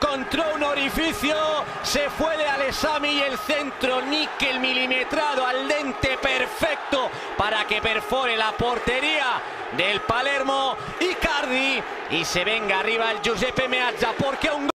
encontró un orificio, se fue de Alessami y el centro níquel milimetrado al dente perfecto para que perfore la portería del Palermo Icardi y se venga arriba el Giuseppe Meazza, porque un